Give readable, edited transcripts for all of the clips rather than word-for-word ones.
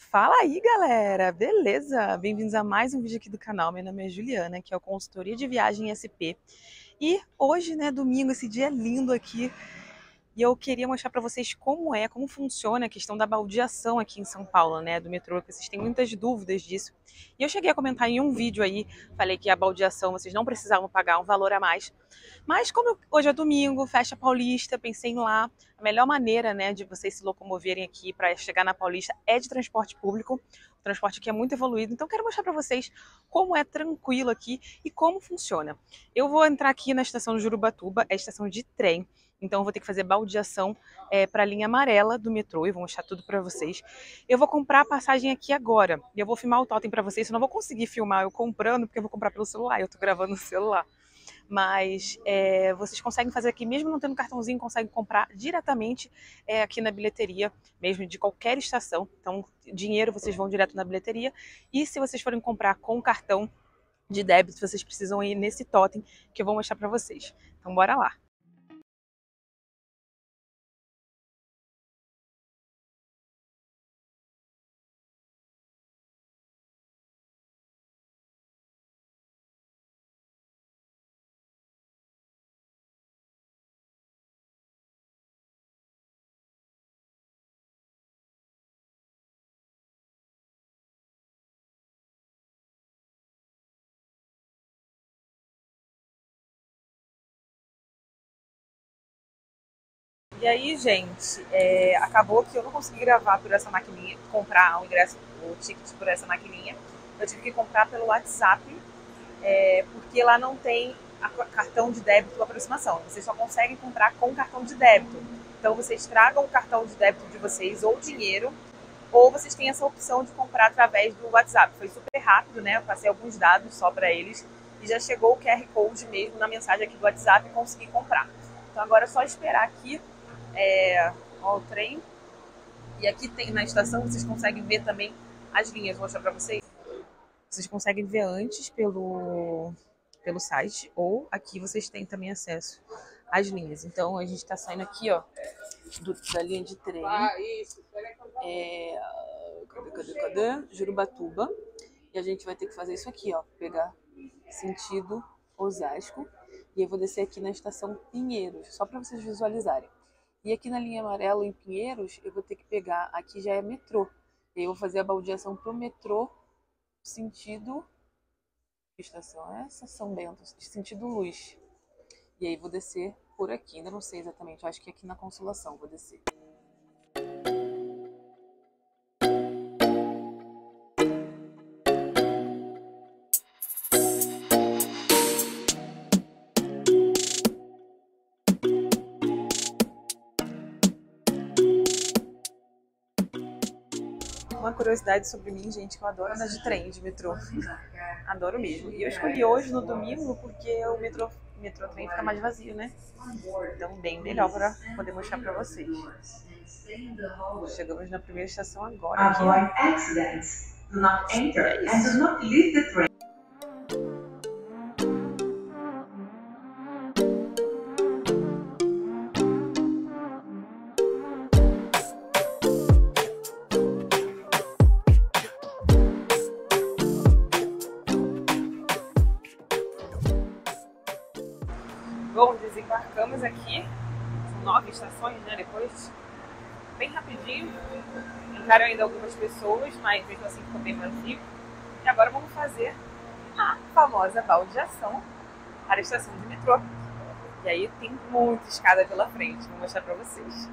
Fala aí, galera! Beleza? Bem-vindos a mais um vídeo aqui do canal. Meu nome é Juliana, que é a consultoria de viagem SP. E hoje, né, domingo, esse dia lindo aqui, e eu queria mostrar para vocês como funciona a questão da baldeação aqui em São Paulo, né, do metrô, que vocês têm muitas dúvidas disso. E eu cheguei a comentar em um vídeo aí, falei que a baldeação vocês não precisavam pagar um valor a mais. Mas como hoje é domingo, festa Paulista, pensei em lá, a melhor maneira, né, de vocês se locomoverem aqui para chegar na Paulista é de transporte público. O transporte aqui é muito evoluído, então quero mostrar para vocês como é tranquilo aqui e como funciona. Eu vou entrar aqui na estação de Jurubatuba, é a estação de trem. Então eu vou ter que fazer baldeação para a linha amarela do metrô e vou mostrar tudo para vocês. Eu vou comprar a passagem aqui agora. E eu vou filmar o totem para vocês. Eu não vou conseguir filmar eu comprando, porque eu vou comprar pelo celular. Eu tô gravando no celular. Mas vocês conseguem fazer aqui, mesmo não tendo cartãozinho, conseguem comprar diretamente aqui na bilheteria, mesmo de qualquer estação. Então, dinheiro vocês vão direto na bilheteria. E se vocês forem comprar com cartão de débito, vocês precisam ir nesse totem que eu vou mostrar para vocês. Então, bora lá. E aí, gente, acabou que eu não consegui gravar por essa maquininha, comprar o ingresso, o ticket por essa maquininha. Eu tive que comprar pelo WhatsApp, porque lá não tem cartão de débito aproximação. Vocês só conseguem comprar com cartão de débito. Então, vocês tragam o cartão de débito de vocês ou dinheiro, ou vocês têm essa opção de comprar através do WhatsApp. Foi super rápido, né? Eu passei alguns dados só para eles e já chegou o QR Code mesmo na mensagem aqui do WhatsApp e consegui comprar. Então, agora é só esperar aqui. Ó, o trem. E aqui tem na estação, vocês conseguem ver também as linhas. Vou mostrar pra vocês. Vocês conseguem ver antes pelo site, ou aqui vocês têm também acesso às linhas. Então a gente tá saindo aqui, ó, da linha de trem. Cadê? Jurubatuba. E a gente vai ter que fazer isso aqui, ó, pegar sentido Osasco. E eu vou descer aqui na estação Pinheiros, só para vocês visualizarem. E aqui na linha amarela, em Pinheiros, eu vou ter que pegar, aqui já é metrô. E eu vou fazer a baldeação pro metrô, sentido... Que estação é essa? São Bento, sentido Luz. E aí vou descer por aqui, ainda não sei exatamente, eu acho que aqui na Consolação vou descer. Uma curiosidade sobre mim, gente, que eu adoro andar de trem, de metrô. Adoro mesmo. E eu escolhi hoje, no domingo, porque o metrô-trem fica mais vazio, né? Então, bem melhor para poder mostrar para vocês. Chegamos na primeira estação agora. Avoid accidents. Do not enter and do not leave the train. Bom, desembarcamos aqui, são 9 estações, né, depois, bem rapidinho. Entraram ainda algumas pessoas, mas mesmo assim ficou bem vazio. E agora vamos fazer a famosa baldeação para a estação de metrô. E aí tem muita escada pela frente, vou mostrar para vocês.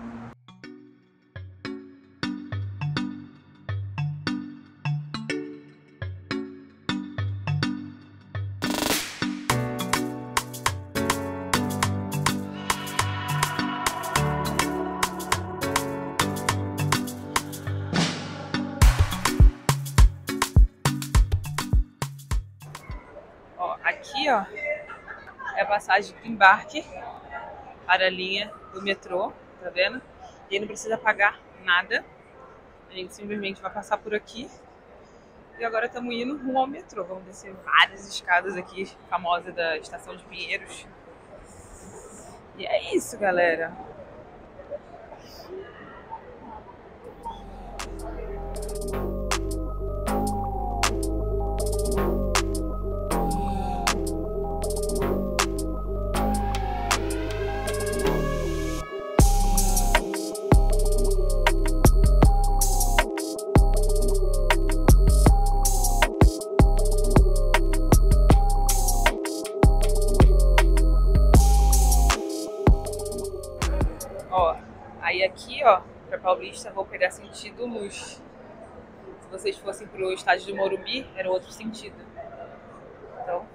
Aqui, ó, é a passagem do embarque para a linha do metrô, tá vendo? E aí não precisa pagar nada. A gente simplesmente vai passar por aqui. E agora estamos indo rumo ao metrô. Vamos descer várias escadas aqui, famosa da estação de Pinheiros. E é isso, galera. Paulista, vou pegar sentido Luz. Se vocês fossem pro estádio do Morumbi, era outro sentido. Então...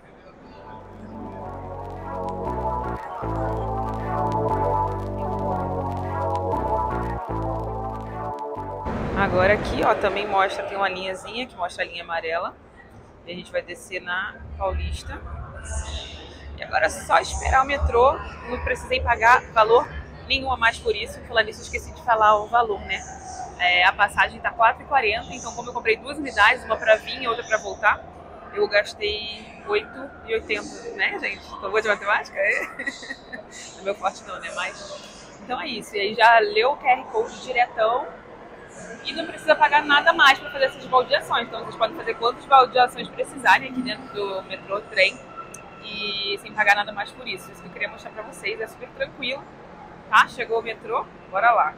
Agora aqui, ó, também mostra, tem uma linhazinha que mostra a linha amarela. E a gente vai descer na Paulista. E agora é só esperar o metrô. Não precisei pagar valor nenhum a mais por isso. Falando nisso, esqueci de falar o valor, né? A passagem tá R$4,40. Então, como eu comprei 2 unidades, uma pra vir e outra pra voltar, eu gastei R$8,80, né, gente? Tô boa de matemática? Não é meu forte não, né? Mas... Então é isso. E aí já leu o QR Code diretão. E não precisa pagar nada mais para fazer essas baldeações. Então vocês podem fazer quantas baldeações precisarem aqui dentro do metrô, trem, e sem pagar nada mais por isso. Isso que eu queria mostrar para vocês, é super tranquilo, tá? Chegou o metrô, bora lá.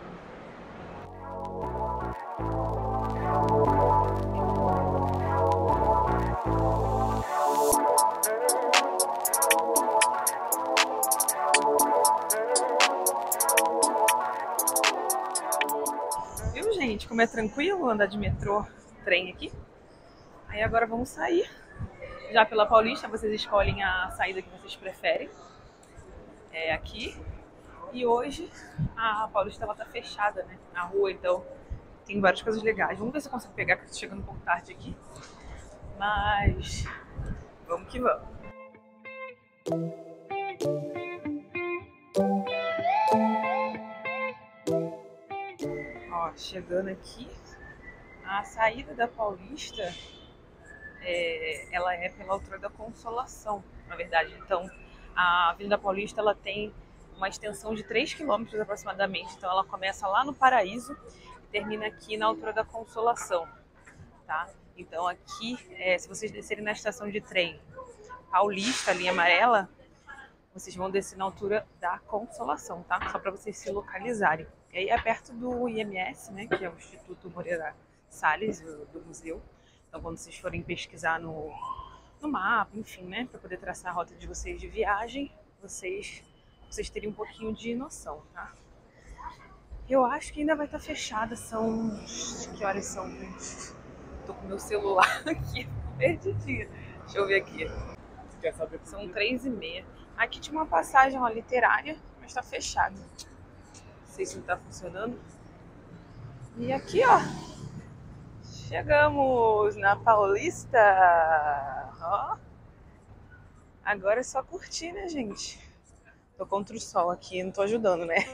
Viu, gente, como é tranquilo andar de metrô, trem aqui? Aí agora vamos sair já pela Paulista, vocês escolhem a saída que vocês preferem. É aqui. E hoje a Paulista ela tá fechada, né? Na rua, então tem várias coisas legais. Vamos ver se eu consigo pegar, porque eu tô chegando um pouco tarde aqui. Mas vamos que vamos. Ó, chegando aqui, a saída da Paulista, ela é pela altura da Consolação, na verdade. Então, a Avenida Paulista ela tem uma extensão de 3 km aproximadamente. Então, ela começa lá no Paraíso e termina aqui na altura da Consolação, tá? Então, aqui, se vocês descerem na estação de trem Paulista, a linha amarela, vocês vão descer na altura da Consolação, tá? Só para vocês se localizarem. E aí é perto do IMS, né, que é o Instituto Moreira Salles, do museu. Então, quando vocês forem pesquisar no mapa, enfim, né, para poder traçar a rota de vocês de viagem, vocês terem um pouquinho de noção, tá? Eu acho que ainda vai estar fechada, que horas são? Tô com meu celular aqui, perdidinha. Deixa eu ver aqui. Quer saber por São 3h30. Aqui tinha uma passagem ó, literária, mas tá fechada. Não sei se não tá funcionando. E aqui, ó, chegamos na Paulista. Ó. Agora é só curtir, né, gente? Tô contra o sol aqui, não tô ajudando, né?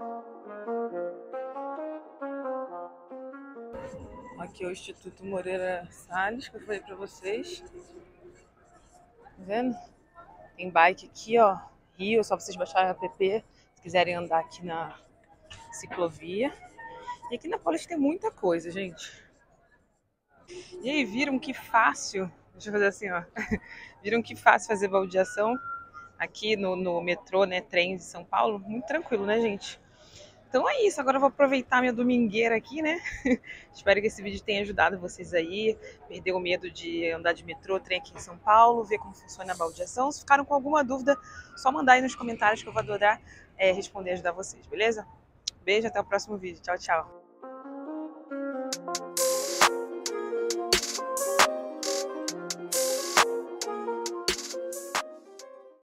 Aqui é o Instituto Moreira Salles, que eu falei pra vocês. Tá vendo? Tem bike aqui, ó. Rio, só vocês baixarem o app se quiserem andar aqui na ciclovia. E aqui na Paulista tem muita coisa, gente. E aí, viram que fácil? Deixa eu fazer assim, ó. Viram que fácil fazer baldeação aqui no metrô, né? Trem de São Paulo? Muito tranquilo, né, gente? Então é isso, agora eu vou aproveitar minha domingueira aqui, né? Espero que esse vídeo tenha ajudado vocês aí, perder o medo de andar de metrô, trem aqui em São Paulo, ver como funciona a baldeação. Se ficaram com alguma dúvida, só mandar aí nos comentários que eu vou adorar responder e ajudar vocês, beleza? Beijo, até o próximo vídeo. Tchau, tchau.